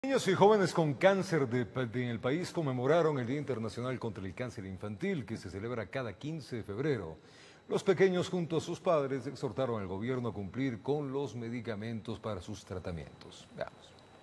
Niños y jóvenes con cáncer en el país conmemoraron el Día Internacional contra el Cáncer Infantil, que se celebra cada 15 de febrero. Los pequeños, junto a sus padres, exhortaron al gobierno a cumplir con los medicamentos para sus tratamientos. Veamos.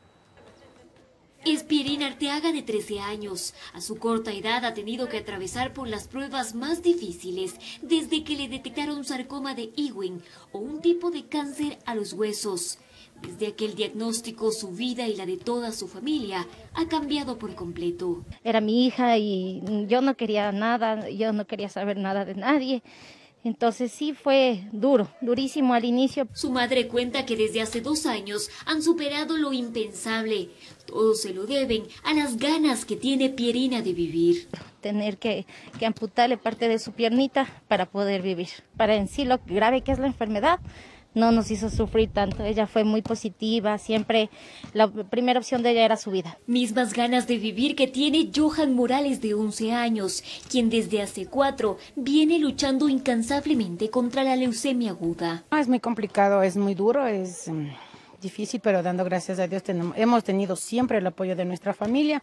Es Pierina Arteaga, de 13 años. A su corta edad ha tenido que atravesar por las pruebas más difíciles desde que le detectaron sarcoma de Ewing o un tipo de cáncer a los huesos. Desde aquel diagnóstico, su vida y la de toda su familia ha cambiado por completo. Era mi hija y yo no quería nada, yo no quería saber nada de nadie. Entonces sí fue duro, durísimo al inicio. Su madre cuenta que desde hace 2 años han superado lo impensable. Todo se lo deben a las ganas que tiene Pierina de vivir. Tener que amputarle parte de su piernita para poder vivir. Para en sí lo grave que es la enfermedad, no nos hizo sufrir tanto. Ella fue muy positiva, siempre la primera opción de ella era su vida. Mismas ganas de vivir que tiene Johan Morales, de 11 años, quien desde hace 4 viene luchando incansablemente contra la leucemia aguda. Es muy complicado, es muy duro, es difícil, pero dando gracias a Dios hemos tenido siempre el apoyo de nuestra familia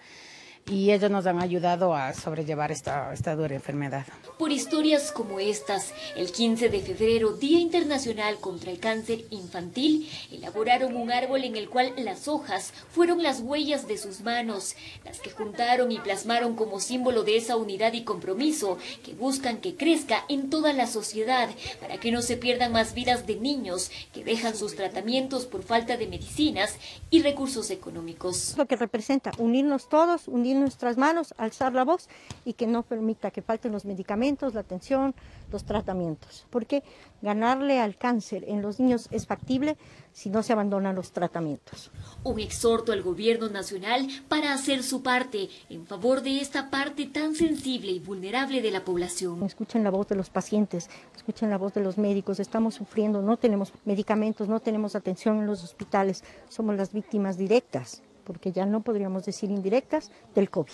y ellos nos han ayudado a sobrellevar esta dura enfermedad. Por historias como estas, el 15 de febrero, Día Internacional contra el Cáncer Infantil, elaboraron un árbol en el cual las hojas fueron las huellas de sus manos, las que juntaron y plasmaron como símbolo de esa unidad y compromiso que buscan que crezca en toda la sociedad para que no se pierdan más vidas de niños que dejan sus tratamientos por falta de medicinas y recursos económicos. Lo que representa unirnos todos, unir nuestras manos, alzar la voz y que no permita que falten los medicamentos, la atención, los tratamientos. Porque ganarle al cáncer en los niños es factible si no se abandonan los tratamientos. Un exhorto al gobierno nacional para hacer su parte en favor de esta parte tan sensible y vulnerable de la población. Escuchen la voz de los pacientes, escuchen la voz de los médicos. Estamos sufriendo, no tenemos medicamentos, no tenemos atención en los hospitales. Somos las víctimas directas, porque ya no podríamos decir indirectas, del COVID.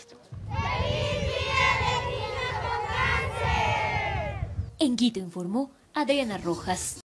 En Quito informó Adriana Rojas.